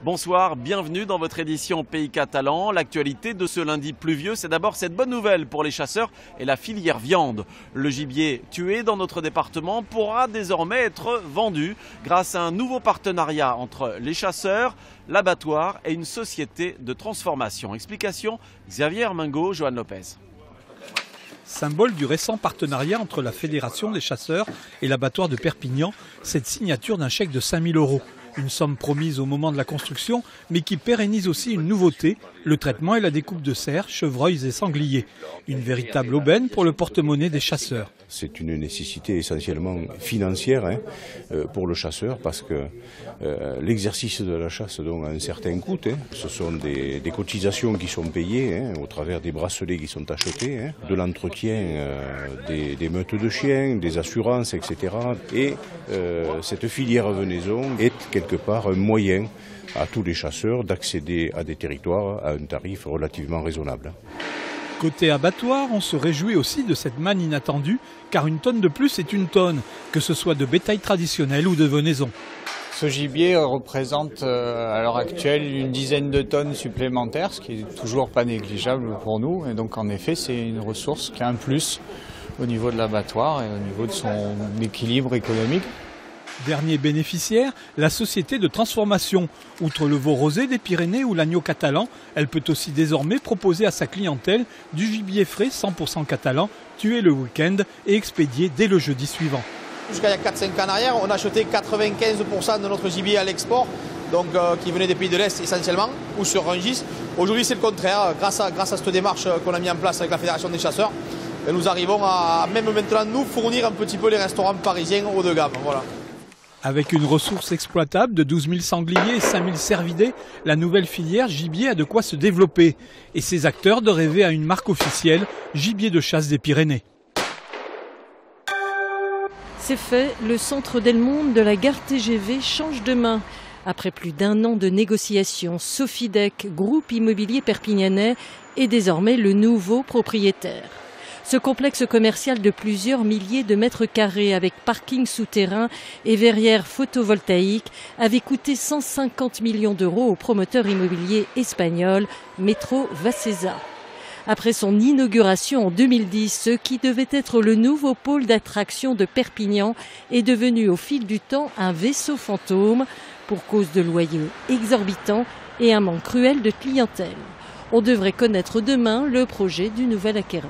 Bonsoir, bienvenue dans votre édition Pays Catalan. L'actualité de ce lundi pluvieux, c'est d'abord cette bonne nouvelle pour les chasseurs et la filière viande. Le gibier tué dans notre département pourra désormais être vendu grâce à un nouveau partenariat entre les chasseurs, l'abattoir et une société de transformation. Explication, Xavier Mingo, Johan Lopez. Symbole du récent partenariat entre la Fédération des chasseurs et l'abattoir de Perpignan, cette signature d'un chèque de 5 000 €. Une somme promise au moment de la construction, mais qui pérennise aussi une nouveauté, le traitement et la découpe de cerfs, chevreuils et sangliers. Une véritable aubaine pour le porte-monnaie des chasseurs. C'est une nécessité essentiellement financière pour le chasseur parce que l'exercice de la chasse donc, a un certain coût. Ce sont des cotisations qui sont payées au travers des bracelets qui sont achetés, de l'entretien des meutes de chiens, des assurances, etc. Et cette filière venaison est quelque part un moyen à tous les chasseurs d'accéder à des territoires à un tarif relativement raisonnable. Côté abattoir, on se réjouit aussi de cette manne inattendue, car une tonne de plus est une tonne, que ce soit de bétail traditionnel ou de venaison. Ce gibier représente à l'heure actuelle une dizaine de tonnes supplémentaires, ce qui est toujours pas négligeable pour nous. Et donc en effet, c'est une ressource qui a un plus au niveau de l'abattoir et au niveau de son équilibre économique. Dernier bénéficiaire, la société de transformation. Outre le veau rosé des Pyrénées ou l'agneau catalan, elle peut aussi désormais proposer à sa clientèle du gibier frais 100% catalan, tué le week-end et expédié dès le jeudi suivant. Jusqu'à il y a 4-5 ans en arrière, on achetait 95% de notre gibier à l'export, donc qui venait des pays de l'Est essentiellement, ou sur Rungis. Aujourd'hui c'est le contraire, grâce à cette démarche qu'on a mis en place avec la Fédération des chasseurs, nous arrivons à même maintenant nous fournir un petit peu les restaurants parisiens haut de gamme. Voilà. Avec une ressource exploitable de 12 000 sangliers et 5 000 cervidés, la nouvelle filière gibier a de quoi se développer. Et ses acteurs de rêver à une marque officielle, gibier de chasse des Pyrénées. C'est fait, le centre Delmonte de la gare TGV change de main. Après plus d'1 an de négociations, Sofidec, groupe immobilier perpignanais, est désormais le nouveau propriétaire. Ce complexe commercial de plusieurs milliers de mètres carrés avec parking souterrain et verrières photovoltaïques avait coûté 150 millions d'euros au promoteur immobilier espagnol Metro Vacesa. Après son inauguration en 2010, ce qui devait être le nouveau pôle d'attraction de Perpignan est devenu au fil du temps un vaisseau fantôme pour cause de loyers exorbitants et un manque cruel de clientèle. On devrait connaître demain le projet du nouvel acquéreur.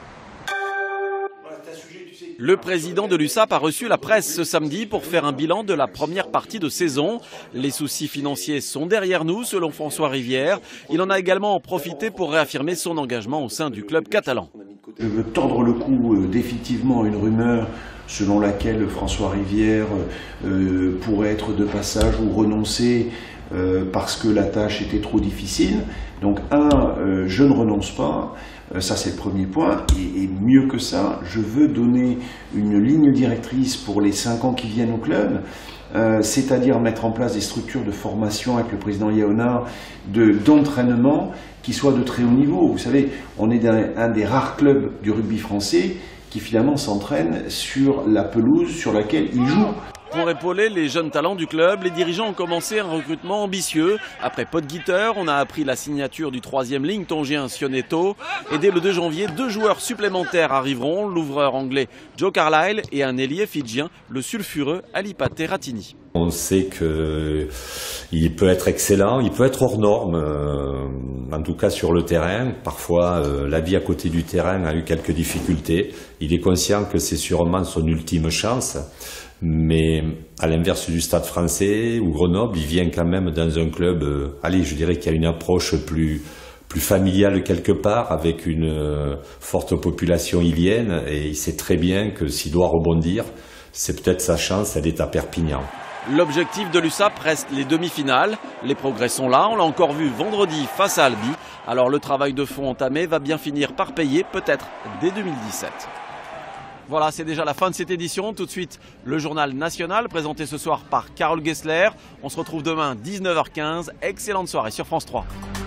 Le président de l'USAP a reçu la presse ce samedi pour faire un bilan de la première partie de saison. Les soucis financiers sont derrière nous, selon François Rivière. Il en a également profité pour réaffirmer son engagement au sein du club catalan. Je veux tordre le cou définitivement à une rumeur selon laquelle François Rivière pourrait être de passage ou renoncer parce que la tâche était trop difficile. Donc je ne renonce pas. Ça c'est le premier point, et mieux que ça, je veux donner une ligne directrice pour les 5 ans qui viennent au club, c'est-à-dire mettre en place des structures de formation avec le président Yaonard, d'entraînement qui soient de très haut niveau. Vous savez, on est un des rares clubs du rugby français qui finalement s'entraîne sur la pelouse sur laquelle il joue. Pour épauler les jeunes talents du club, les dirigeants ont commencé un recrutement ambitieux. Après Podguiter, on a appris la signature du 3e ligne tongien Sionetto. Et dès le 2 janvier, 2 joueurs supplémentaires arriveront, l'ouvreur anglais Joe Carlyle et un ailier fidjien, le sulfureux Alipate Ratini. On sait qu'il peut être excellent, il peut être hors norme, en tout cas sur le terrain. Parfois, la vie à côté du terrain a eu quelques difficultés. Il est conscient que c'est sûrement son ultime chance. Mais à l'inverse du Stade français ou Grenoble, il vient quand même dans un club, je dirais qu'il y a une approche plus familiale quelque part, avec une forte population ilienne, et il sait très bien que s'il doit rebondir, c'est peut-être sa chance, elle est à Perpignan. L'objectif de l'USAP reste les demi-finales. Les progrès sont là, on l'a encore vu vendredi face à Albi. Alors le travail de fond entamé va bien finir par payer, peut-être dès 2017. Voilà, c'est déjà la fin de cette édition. Tout de suite, le journal national présenté ce soir par Carole Gessler. On se retrouve demain 19h15. Excellente soirée sur France 3.